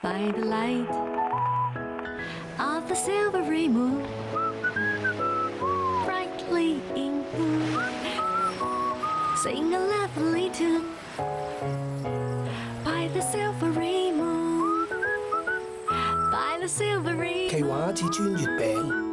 by the light of the silvery moon, brightly in blue. Sing a lovely tune by the silvery moon, by the silvery moon. 奇華一次煎月餅。